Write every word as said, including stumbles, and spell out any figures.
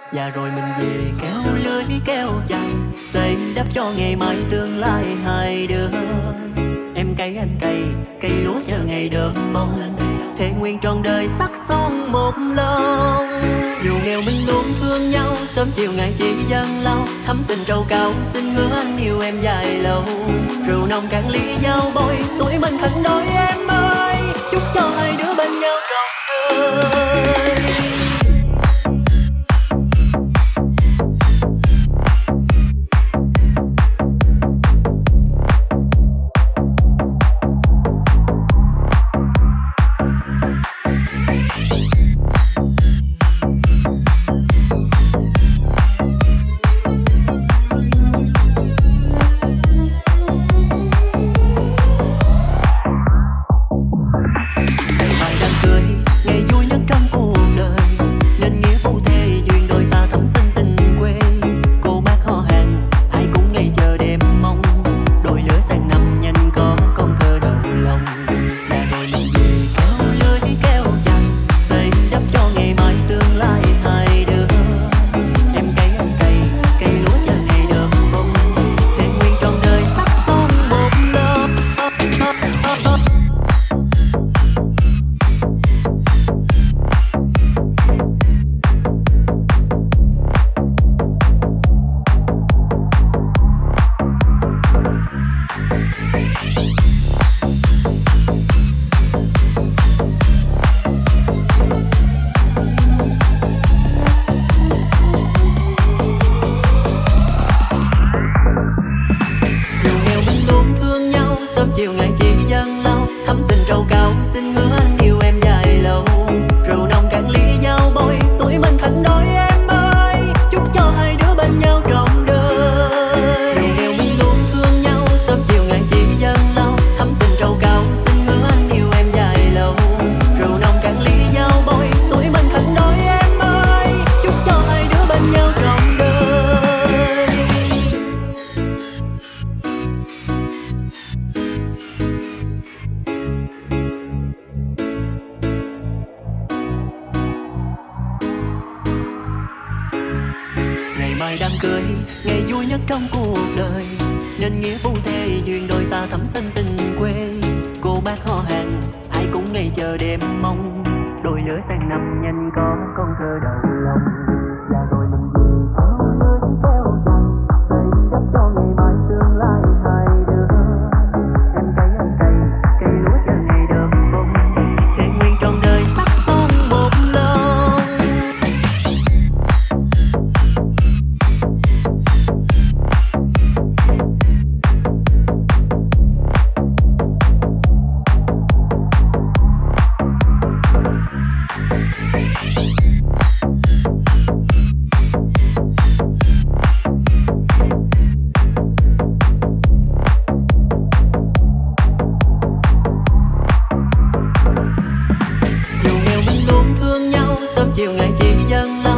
Và rồi mình về kéo lưới kéo chày, xây đắp cho ngày mai tương lai hai đứa. Em cày anh cày, cây lúa chờ ngày đơm bông, thề nguyện trọn đời sắc son một lòng. Dù nghèo mình luôn thương nhau, sớm chiều ngày chỉ dâng lâu, thắm tình trầu cao xin hứa anh yêu em dài lâu. Rượu nồng cạn ly giao bôi, tuổi mình thẳng đôi em ơi, chúc cho hai đứa bên nhau trọn đời. Mai đám cưới, ngày vui nhất trong cuộc đời, nên nghĩa phu thê duyên đôi ta thắm xanh tình quê. Cô bác họ hàng, ai cũng ngày chờ đêm mong, đôi lứa sang năm nhanh có con thơ đầu lòng. Và rồi mình về kéo lưới kéo chày, xây đắp cho ngày mai tương lai hai đứa. Em cày anh cày, cây lúa chờ ngày đơm bông, thề nguyện trọn đời sắc son một lòng. Chiều ngày chỉ dâng